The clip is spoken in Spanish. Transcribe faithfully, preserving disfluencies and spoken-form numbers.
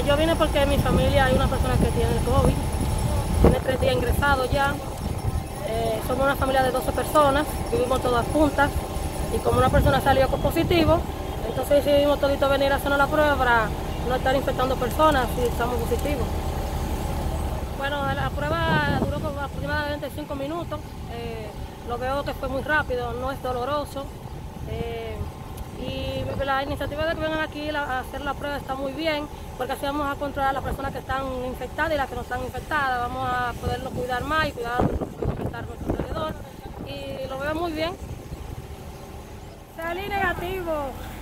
yo vine porque en mi familia hay una persona que tiene el COVID, tiene tres días ingresado ya. Eh, somos una familia de doce personas, vivimos todas juntas y como una persona salió positivo, entonces decidimos todito venir a hacernos la prueba para no estar infectando personas si estamos positivos. Bueno, la prueba duró como aproximadamente cinco minutos, eh, lo veo que fue muy rápido, no es doloroso. Eh, y la iniciativa de que vengan aquí a hacer la prueba está muy bien, porque así vamos a controlar a las personas que están infectadas y las que no están infectadas, vamos a poderlos cuidar más y cuidar de los que están a nuestro alrededor, y lo veo muy bien. Salí negativo.